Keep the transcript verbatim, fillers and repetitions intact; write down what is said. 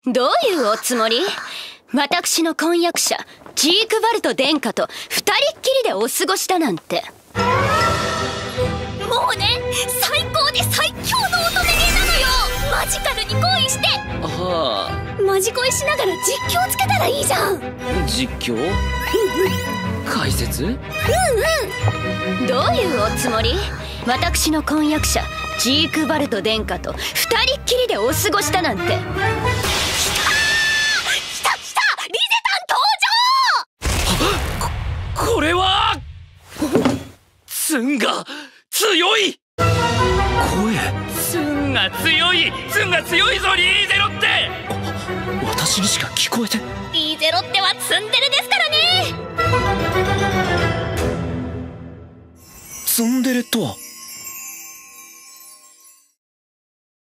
どういうおつもり？私の婚約者ジークヴァルト殿下と二人っきりでお過ごしだなんて。 もうね、最高で最強の乙女芸なのよ。マジカルに恋して。 はあ、マジ恋しながら実況つけたらいいじゃん。 実況？うんうん。解説？うんうん。 どういうおつもり？私の婚約者ジークヴァルト殿下と二人っきりでお過ごしだなんて。 来た来た来た、リゼたん登場。こ、これはツンが強い。声ツンが強いツンが強いぞ。リーゼロって。私にしか聞こえて。 リーゼロってはツンデレですからね。 ツンデレとは